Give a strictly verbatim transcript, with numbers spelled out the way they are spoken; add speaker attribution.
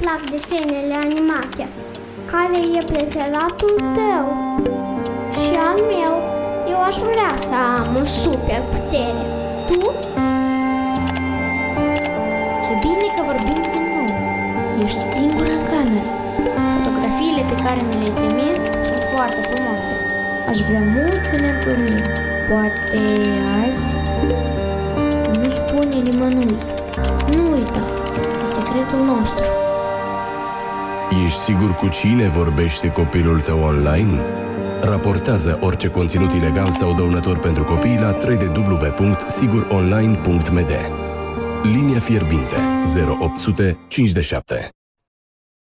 Speaker 1: plac desenele animate? Care e preferatul tău? Și al meu? Eu aș vrea să am o super putere. Tu?
Speaker 2: Ce bine că vorbim din nou. Ești singură în cameră. Fotografiile pe care mi le-ai trimis sunt foarte frumoase. Aș vrea mult să ne întâlnim. Poate azi? Nu spune nimănui. Nu uita, e secretul nostru.
Speaker 3: Ești sigur cu cine vorbește copilul tău online? Raportează orice conținut ilegal sau dăunător pentru copii la w w w punct sigur online punct m d. Linia fierbinte zero opt zero zero cinci șapte.